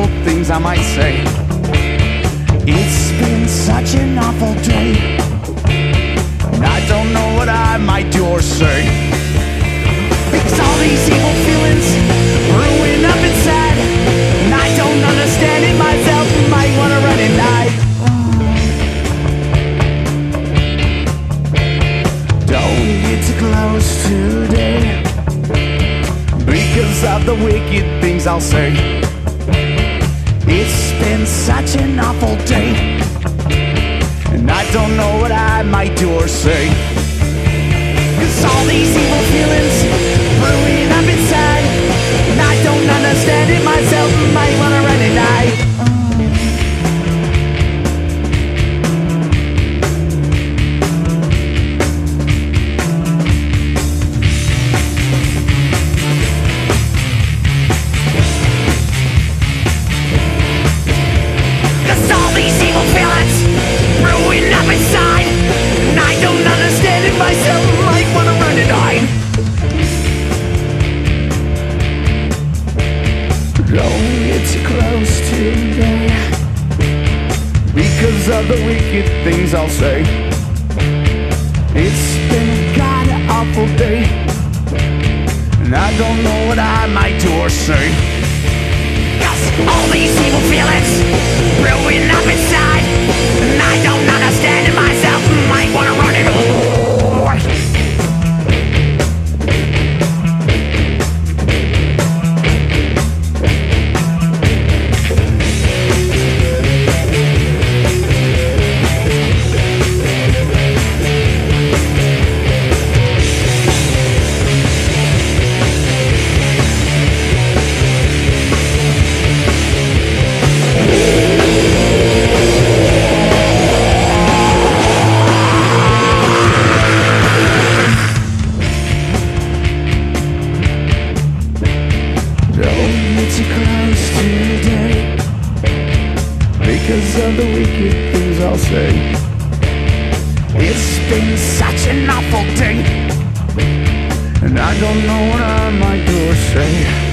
things I might say. It's been such an awful day, and I don't know what I might do or say. Because all these evil feelings brewing up inside, and I don't understand it myself. Might wanna run and hide. Don't get too close today, because of the wicked things I'll say. It's been such an awful day, and I don't know what I might do or say. 'Cause all these evil feelings brewing up inside, and I don't understand it myself. Might wanna run and hide. Don't get too close today, because of the wicked things I'll say. It's been a kinda awful day, and I don't know what I might do or say. 'Cause all these evil feelings brewing up inside, and I don't understand it myself. Might wanna run it all. Don't get too close today, because of the wicked things I'll say. It's been such an awful day, and I don't know what I might do or say.